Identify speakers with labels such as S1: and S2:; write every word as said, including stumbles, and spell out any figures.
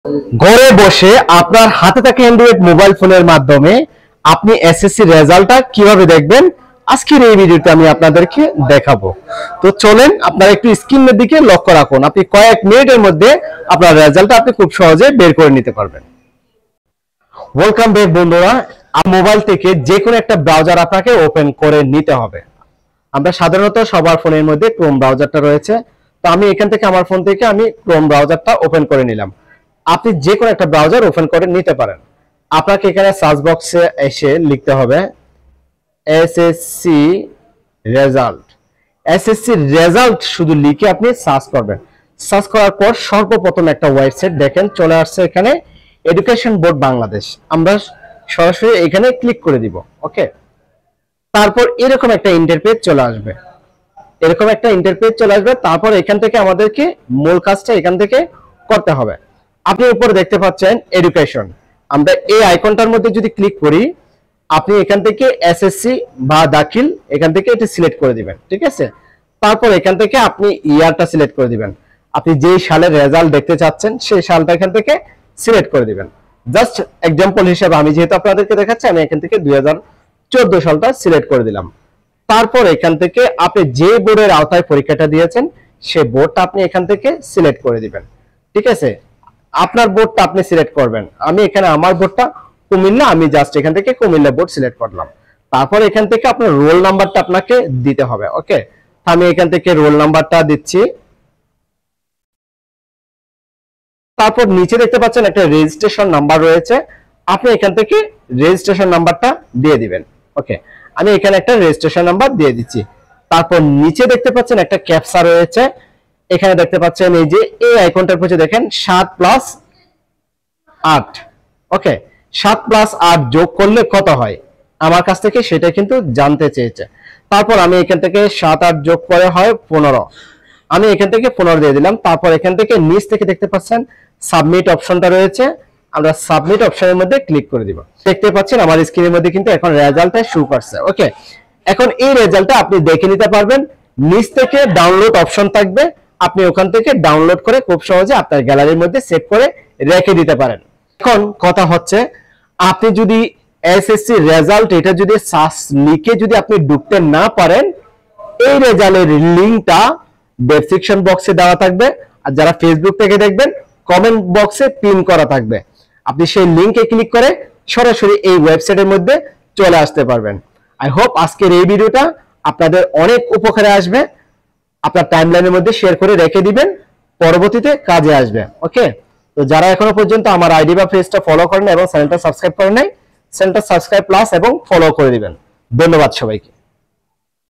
S1: ঘরে বসে আপনার হাতে থাকা অ্যান্ড্রয়েড মোবাইল ফোনের মাধ্যমে আপনি এসএসসি রেজাল্টটা কিভাবে দেখবেন আজকের এই ভিডিওতে আমি আপনাদেরকে দেখাবো। তো চলেন আপনারা একটু স্ক্রিনের দিকে লক্ষ্য রাখুন, আপনি কয়েক মিনিটের মধ্যে আপনার রেজাল্টটা আপনি খুব সহজে বের করে নিতে পারবেন। ওয়েলকাম ব্যাক বন্ধুরা, মোবাইল থেকে যে কোনো একটা ব্রাউজার আপনাকে ওপেন করে নিতে হবে। আমরা সাধারণত সবার ফোনের মধ্যে ক্রোম ব্রাউজারটা রয়েছে, তো আমি এখান থেকে আমার ফোন থেকে আমি ক্রোম ব্রাউজারটা ওপেন করে নিলাম। আপনি যে কোনো একটা ব্রাউজার ওপেন করে নিতে পারেন। আপনাকে এখানে সার্চ বক্সে এসে লিখতে হবে এসএসসি রেজাল্ট। এসএসসি রেজাল্ট শুধু লিখে আপনি সার্চ করবেন। সার্চ করার পর সর্বপ্রথম একটা ওয়েবসাইট দেখেন চলে আসছে, এখানে এডুকেশন বোর্ড বাংলাদেশ। আমরা সরাসরি এখানে ক্লিক করে দিব। ওকে, তারপর এরকম একটা ইন্টারপেজ চলে আসবে, এরকম একটা ইন্টারপেজ চলে আসবে। তারপর এখান থেকে আমাদেরকে মূল কাজটা এখান থেকে করতে হবে। আপনি উপরে দেখতে পাচ্ছেন এডুকেশন, আমরা এই আইকনটার মধ্যে যদি ক্লিক করি আপনি এখান থেকে এসএসসি বা দাখিল এখান থেকে এটা সিলেক্ট করে দিবেন। ঠিক আছে, তারপর এখান থেকে আপনি ইয়ারটা সিলেক্ট করে দিবেন। আপনি যেই সালের রেজাল্ট দেখতে চাচ্ছেন সেই সালটা এখান থেকে সিলেক্ট করে দিবেন। জাস্ট এক্সাম্পল হিসেবে আমি যেহেতু আপনাদেরকে দেখাচ্ছি, আমি এখান থেকে দুই হাজার চোদ্দ সালটা সিলেক্ট করে দিলাম। তারপর এখান থেকে আপনি যে বোর্ডের আওতায় পরীক্ষাটা দিয়েছেন সেই বোর্ডটা আপনি এখান থেকে সিলেক্ট করে দিবেন। ঠিক আছে, আপনার বোর্ডটা আপনি সিলেক্ট করবেন। আমি এখানে আমার বোর্ডটা কুমিল্লা, আমি জাস্ট এখান থেকে কুমিল্লা বোর্ড সিলেক্ট করলাম। তারপর এখান থেকে আপনার রোল নাম্বারটা আপনাকে দিতে হবে। ওকে, আমি এখান থেকে রোল নাম্বারটা দিচ্ছি। তারপর নিচে দেখতে পাচ্ছেন একটা রেজিস্ট্রেশন নাম্বার রয়েছে, আপনি এখান থেকে রেজিস্ট্রেশন নাম্বারটা দিয়ে দিবেন। ওকে, আমি এখানে একটা রেজিস্ট্রেশন নাম্বার দিয়ে দিচ্ছি। তারপর নিচে দেখতে পাচ্ছেন একটা ক্যাপচা রয়েছে, এখানে দেখতে পাচ্ছেন এই যে এই আইকনটার পাশে দেখেন সাত প্লাস আট। ওকে, সাত প্লাস আট যোগ করলে কত হয় আমার কাছ থেকে সেটা কিন্তু জানতে চেয়েছে। তারপর আমি এখান থেকে সাত আট যোগ করে হয় পনেরো, আমি এখান থেকে পনেরো দিয়ে দিলাম। তারপর এখান থেকে নিচ থেকে দেখতে পাচ্ছেন সাবমিট অপশনটা রয়েছে, আমরা সাবমিট অপশনের মধ্যে ক্লিক করে দিব। দেখতে পাচ্ছেন আমার স্ক্রিনের মধ্যে কিন্তু এখন রেজাল্টটা শো করছে। ওকে, এখন এই রেজাল্টটা আপনি দেখে নিতে পারবেন। নিচ থেকে ডাউনলোড অপশন থাকবে, আপনি ওখান থেকে ডাউনলোড করে খুব সহজে আপনার গ্যালারির মধ্যে সেভ করে রেখে দিতে পারেন। এখন কথা হচ্ছে, আপনি যদি এসএসসি রেজাল্ট এটা যদি সার্চ লিখে যদি আপনি ঢুকতে না পারেন, এই রেজাল্টের লিংকটা ডেসক্রিপশন বক্সে দেওয়া থাকবে, আর যারা ফেসবুক থেকে দেখবেন কমেন্ট বক্সে পিন করা থাকবে। আপনি সেই লিংকে ক্লিক করে সরাসরি এই ওয়েবসাইটের মধ্যে চলে আসতে পারবেন। আই হোপ আজকের এই ভিডিওটা আপনাদের অনেক উপকারে আসবে। আপনার টাইমলাইনের মধ্যে শেয়ার করে রেখে দিবেন, পরবর্তীতে কাজে আসবে। ওকে, তো যারা এখনো পর্যন্ত আমার আইডি বা পেজটা ফলো করেন এবং চ্যানেলটা সাবস্ক্রাইব করেন নাই, চ্যানেলটা সাবস্ক্রাইব প্লাস এবং ফলো করে দিবেন। ধন্যবাদ সবাইকে।